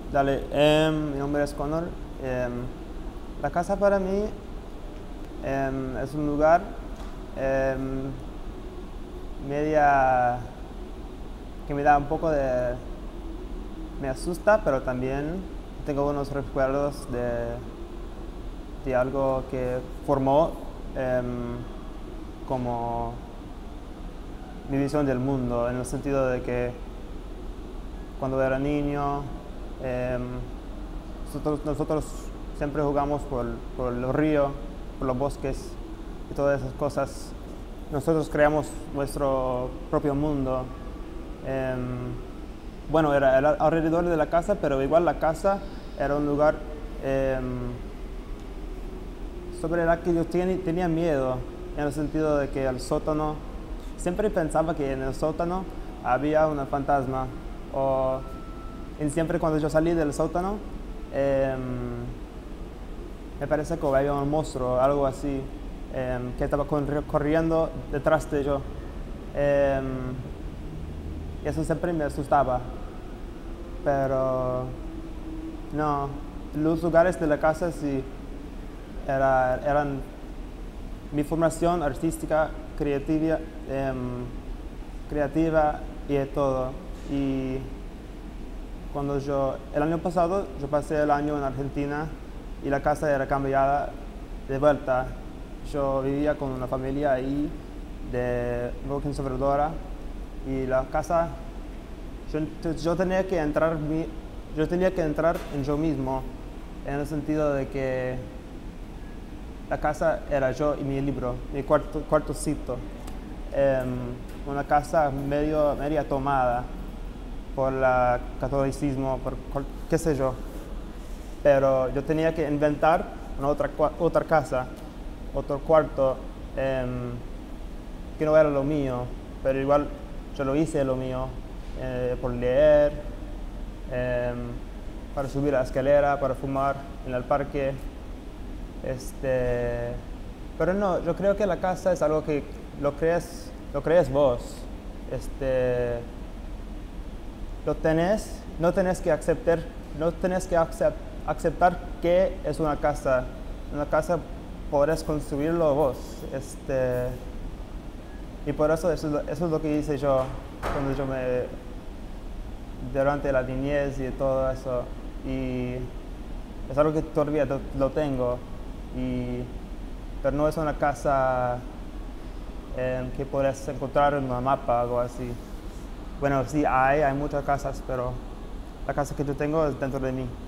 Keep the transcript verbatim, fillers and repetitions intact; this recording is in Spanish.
Dale, em, mi nombre es Connor. Em, la casa para mí em, es un lugar em, media que me da un poco de... me asusta, pero también tengo unos recuerdos de, de algo que formó em, como mi visión del mundo, en el sentido de que cuando era niño, em, nosotros, nosotros siempre jugamos por, por los ríos, por los bosques y todas esas cosas. Nosotros creamos nuestro propio mundo. Em, bueno, era, era alrededor de la casa, pero igual la casa era un lugar em, sobre el que yo ten- tenía miedo, en el sentido de que el sótano, siempre pensaba que en el sótano había una fantasma, o y siempre cuando yo salí del sótano, em, me parece que había un monstruo, algo así, em, que estaba corri- corriendo detrás de yo. Em, y eso siempre me asustaba, pero no, los lugares de la casa sí era- eran mi formación artística, creativa, em, creativa y de todo. Y cuando yo, el año pasado, yo pasé el año en Argentina y la casa era cambiada de vuelta. Yo vivía con una familia ahí de Broken Sobradora y la casa, yo, yo tenía que entrar, mi- yo tenía que entrar en yo mismo, en el sentido de que la casa era yo y mi libro, mi cuarto, cuartocito. Em, una casa medio, media tomada por el catolicismo, por cual- qué sé yo. Pero yo tenía que inventar una otra, cua- otra casa, otro cuarto, em, que no era lo mío, pero igual yo lo hice lo mío, eh, por leer, em, para subir la escalera, para fumar en el parque. Este, pero no, yo creo que la casa es algo que lo crees, lo crees vos. Este, lo tenés, no tenés que aceptar, no tenés que acep- aceptar que es una casa. Una casa podés construirlo vos. Este, y por eso eso, es lo- eso es lo que hice yo cuando yo me, durante la niñez y todo eso. Y es algo que todavía lo, lo tengo. Y, pero no es una casa eh, que puedes encontrar en un mapa o algo así. Bueno, sí hay, hay muchas casas, pero la casa que yo tengo es dentro de mí.